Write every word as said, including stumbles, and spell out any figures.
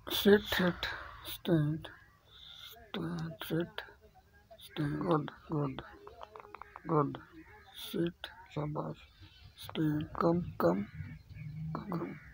Sit, sit, stand, stand, sit, stand. Good, good, good. Sit, shabash. Stand, come, come, come.